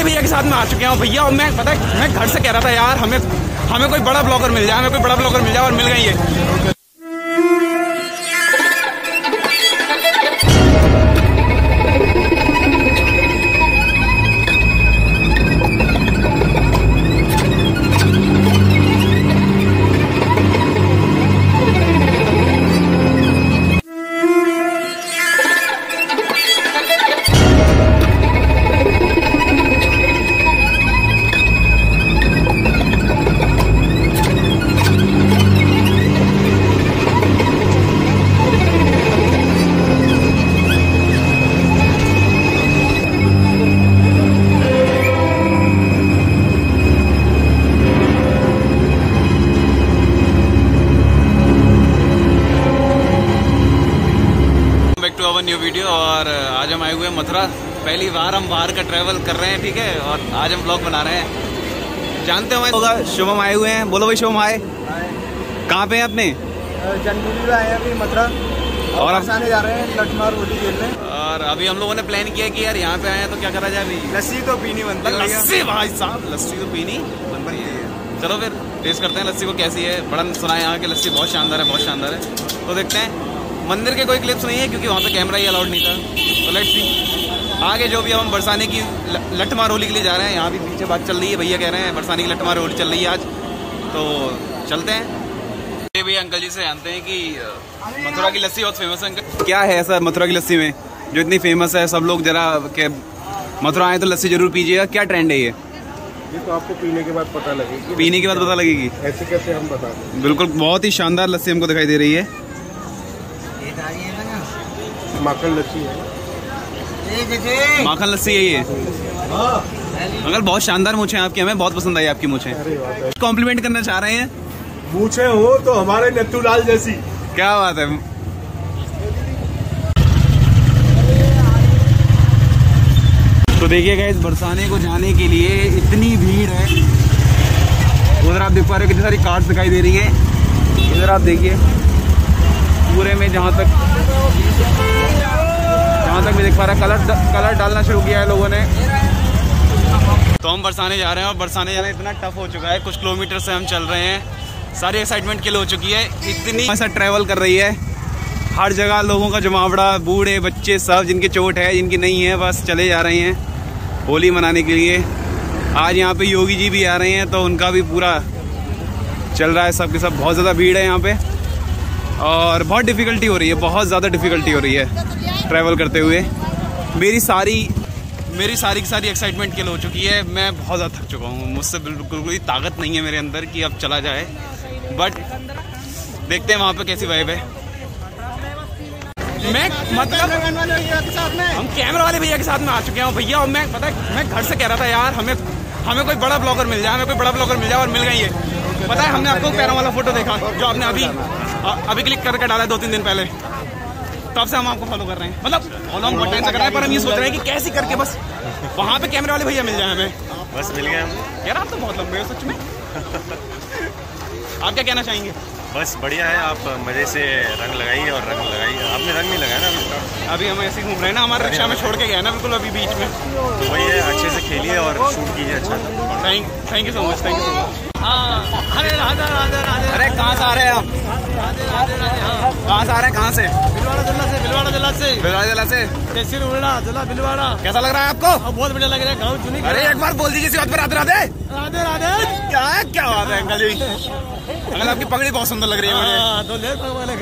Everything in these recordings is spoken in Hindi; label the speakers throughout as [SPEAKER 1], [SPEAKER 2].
[SPEAKER 1] भैया के साथ में आ चुके हैं भैया। और मैं पता है मैं घर से कह रहा था यार हमें कोई बड़ा ब्लॉगर मिल जाए, और मिल गई है। To our new video. और आज हम आए हुए हैं मथुरा। पहली बार हम बाहर का ट्रैवल कर रहे हैं, ठीक है। और आज हम ब्लॉग बना रहे हैं। जानते होगा शुभम आए हुए हैं। बोलो भाई शुभम आए। कहाँ पे हैं अपने?
[SPEAKER 2] जनवरी आए हैं अभी मथुरा और आने जा रहे हैं लठमार होली खेलने।
[SPEAKER 1] और अभी हम लोगों ने प्लान किया कि यार यहाँ पे आए हैं तो क्या करा जाए अभी।
[SPEAKER 2] लस्सी तो पीनी बनती है।
[SPEAKER 1] लस्सी भाई साहब, लस्सी तो पीनी बनती है। चलो फिर टेस्ट करते हैं लस्सी को कैसी है। बड़ा सुना है यहाँ की लस्सी बहुत शानदार है, बहुत शानदार है। तो देखते हैं। मंदिर के कोई क्लिप्स नहीं है क्योंकि वहाँ पे कैमरा ही अलाउड नहीं था। तो लेट्स सी आगे जो भी हम बरसाने की लठमार होली के लिए जा रहे हैं। यहाँ भी पीछे बात चल रही है, भैया कह रहे हैं बरसाने की लठमार होली चल रही है आज, तो चलते हैं। ये भी अंकल जी से जानते हैं कि मथुरा की लस्सी बहुत फेमस है। अंकल क्या है ऐसा मथुरा की लस्सी में जो इतनी फेमस है? सब लोग जरा के मथुरा आए तो लस्सी जरूर पीजिएगा। क्या ट्रेंड है ये
[SPEAKER 2] तो आपको पीने के बाद पता लगेगी।
[SPEAKER 1] पीने के बाद पता लगेगी।
[SPEAKER 2] ऐसे कैसे हम बता दें।
[SPEAKER 1] बिल्कुल बहुत ही शानदार लस्सी हमको दिखाई दे रही है।
[SPEAKER 2] माखन लस्सी है,
[SPEAKER 1] माखन लस्सी है ये। अंकल बहुत शानदार मूछें आपकी, हमें बहुत पसंद आई आपकी मूछें। कॉम्प्लीमेंट करना चाह रहे हैं।
[SPEAKER 2] मूछें हो तो हमारे नत्थूलाल जैसी।
[SPEAKER 1] क्या बात है। तो देखिए गाइस बरसाने को जाने के लिए इतनी भीड़ है। उधर आप देख पा रहे हो कितनी सारी कार्स दिखाई दे रही है। इधर आप देखिए पूरे में जहाँ तक मैं देख पा रहा कलर डालना शुरू किया है लोगों ने। तो हम बरसाने जा रहे हैं और बरसाने जाना इतना टफ हो चुका है। कुछ किलोमीटर से हम चल रहे हैं। सारी एक्साइटमेंट के लिए हो चुकी है। इतनी ऐसा ट्रैवल कर रही है। हर जगह लोगों का जमावड़ा, बूढ़े बच्चे सब, जिनकी चोट है जिनकी नहीं है, बस चले जा रहे हैं होली मनाने के लिए। आज यहाँ पे योगी जी भी आ रहे हैं तो उनका भी पूरा चल रहा है। सब के सब बहुत ज़्यादा भीड़ है यहाँ पे और बहुत डिफ़िकल्टी हो रही है, बहुत ज़्यादा डिफ़िकल्टी हो रही है ट्रैवल करते हुए। मेरी सारी की सारी एक्साइटमेंट के लिए हो चुकी है। मैं बहुत ज़्यादा थक चुका हूँ। मुझसे बिल्कुल कोई ताकत नहीं है मेरे अंदर कि अब चला जाए। बट देखते हैं वहाँ पे कैसी वाइब है। मैं मतलब हम कैमरा वाले भैया के साथ में आ चुके हैं भैया। और मैं पता है मैं घर से कह रहा था यार हमें कोई बड़ा ब्लॉगर मिल जाए, और मिल गई है। पता है हमने आपको पैरों वाला फोटो देखा जो आपने अभी क्लिक करके डाला है 2-3 दिन पहले। तब से हम आपको फॉलो कर रहे हैं। मतलब फॉलो हम बहुत टाइम से कर रहे हैं, पर हम ये सोच रहे हैं कि कैसे करके बस वहाँ पे कैमरे वाले भैया मिल जाए हमें।
[SPEAKER 2] बस मिल गए हम।
[SPEAKER 1] यार आप तो बहुत लंबे हो सच में। आप क्या कहना चाहेंगे?
[SPEAKER 2] बस बढ़िया है। आप मजे से रंग लगाइए और रंग लगाइए। आपने रंग नहीं लगाया ना
[SPEAKER 1] अभी हम ऐसे घूम रहे हैं ना। हमारे रिक्शा में छोड़ के गया ना बिल्कुल अभी बीच में।
[SPEAKER 2] तो वही है, अच्छे से खेलिए और शूट कीजिए अच्छा।
[SPEAKER 1] Thank you so much, thank you so much. अरे राधे राधे राधे। अरे कहाँ से आ रहे हैं आप? कहाँ से आ रहे हैं? कहाँ से? भिलवाड़ा जिला से। जिला भिलवाड़ा। कैसा लग रहा है आपको? बहुत बढ़िया लग रहा है। गाँव चुनी। अरे एक बार बोल दीजिए इसी बात पे राधे राधे राधे राधे। क्या बात है अंकल जी। अंकल आपकी पगड़ी बहुत सुंदर लग रही है मुझे।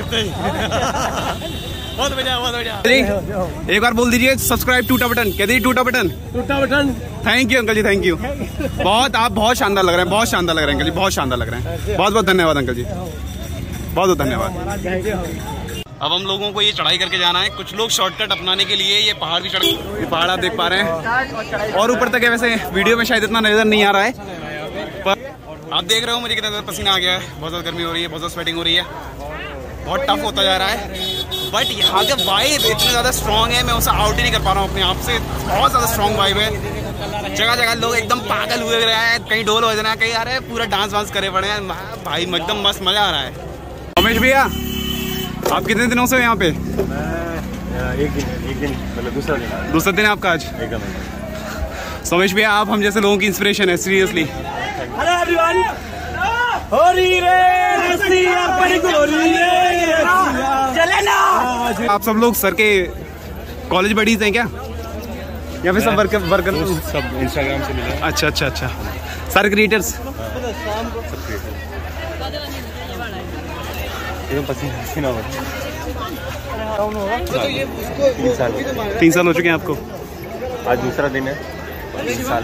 [SPEAKER 1] बहुत बढ़िया, बहुत बढ़िया। एक बार बोल दीजिए सब्सक्राइब टूटा बटन। कह दीजिए टूटा button. Thank you uncle ji, thank you. आप बहुत शानदार लग रहे हैं, बहुत शानदार लग रहे हैं अंकल जी, बहुत शानदार लग रहे हैं। बहुत बहुत धन्यवाद अंकल जी, बहुत बहुत धन्यवाद। अब हम लोगों को ये चढ़ाई करके जाना है। कुछ लोग शॉर्टकट अपनाने के लिए ये पहाड़ भी ये पहाड़ आप देख पा रहे हैं और ऊपर तक है। वैसे वीडियो में शायद इतना नजर नहीं आ रहा है, पर आप देख रहे हो मुझे कितना पसीना आ गया है। बहुत ज़्यादा गर्मी हो रही है, बहुत ज़्यादा स्वेटिंग हो रही है, बहुत टफ होता जा रहा है। बट यहाँ का वाइब इतनी ज़्यादा स्ट्रॉन्ग है, मैं उसे आउट ही नहीं कर पा रहा हूँ अपने आप से। बहुत ज़्यादा स्ट्रॉन्ग वाइब है। जगह जगह लोग एकदम पागल हुए रहे हैं। कहीं ढोल बज रहा है, कहीं आ रहे हैं, पूरा डांस वांस करे पड़े हैं भाई। एकदम मस्त मज़ा आ रहा है। रमेश भैया आप कितने दिनों से यहाँ पे?
[SPEAKER 2] एक दिन मतलब दूसरा दिन
[SPEAKER 1] आपका आज। सोमेश भैया आप हम जैसे लोगों की इंस्पिरेशन है, सीरियसली।
[SPEAKER 3] हेलो एवरीवन, होरी रे रसिया पर गोरी रे चले ना।
[SPEAKER 1] आप सब लोग सर के कॉलेज बडीज हैं क्या, या फिर सब वर्कर
[SPEAKER 2] सब इंस्टाग्राम से मिला।
[SPEAKER 1] अच्छा अच्छा अच्छा, सर क्रिएटर्स।
[SPEAKER 2] पसीना
[SPEAKER 1] 3 साल हो चुके हैं आपको?
[SPEAKER 2] आज दूसरा दिन है। 3 साल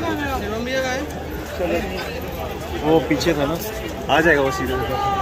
[SPEAKER 2] वो पीछे था ना, आ जाएगा वो सीधे।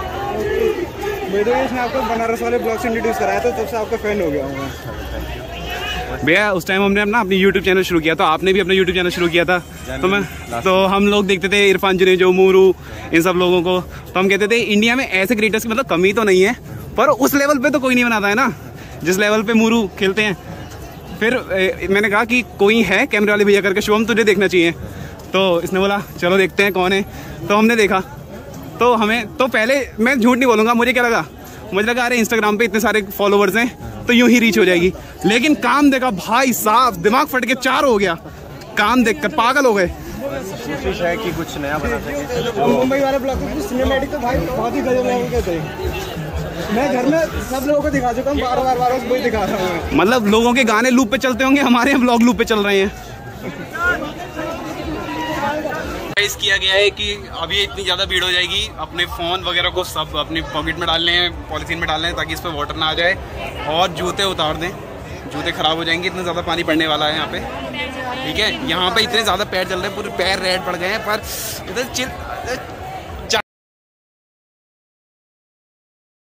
[SPEAKER 3] इसने आपको बनारस वाले ब्लॉग से इंट्रोड्यूस कराया था, तब से आपका फैन हो गया हूँ।
[SPEAKER 1] भैया उस टाइम हमने अपना YouTube चैनल शुरू किया था, आपने भी अपना YouTube चैनल शुरू किया था, तो हम लोग देखते थे इरफान जुनेजो, मूरू, इन सब लोगों को। तो हम कहते थे इंडिया में ऐसे क्रिएटर्स की मतलब कमी तो नहीं है, पर उस लेवल पे तो कोई नहीं बनाता है ना जिस लेवल पे मूरू खेलते हैं। फिर मैंने कहा कि कोई है कैमरे वाले भैया करके, शुभम तुझे देखना चाहिए। तो इसने बोला चलो देखते हैं कौन है। तो हमने देखा, तो हमें तो पहले मैं झूठ नहीं बोलूँगा, मुझे क्या लगा, मुझे लगा अरे इंस्टाग्राम पे इतने सारे फॉलोवर्स हैं तो यूं ही रीच हो जाएगी। लेकिन काम देखा भाई साहब, दिमाग फट के 4 हो गया। काम देखकर पागल हो गए।
[SPEAKER 2] कोशिश है कि कुछ नया बना सके।
[SPEAKER 3] मुंबई वाले ब्लॉग में सिनेमैटिक तो भाई बहुत ही गजब लेवल के थे। मैं घर में सब लोगों को दिखा चुका हूँ, बार बार वही दिखा रहा हूँ।
[SPEAKER 1] मतलब लोगों के गाने लूप पे चलते होंगे, हमारे यहाँ ब्लॉग लूप पे चल रहे हैं। किया गया है कि अभी इतनी ज़्यादा भीड़ हो जाएगी, अपने फ़ोन वगैरह को सब अपनी पॉकेट में डालने हैं, पॉलीथीन में डालने हैं, ताकि इस पर वाटर ना आ जाए, और जूते उतार दें, जूते ख़राब हो जाएंगे। इतना ज़्यादा पानी पड़ने वाला है यहाँ पे, ठीक है। यहाँ पे इतने ज़्यादा पैर चल रहे हैं, पूरे पैर रेड पड़ गए हैं। पर इधर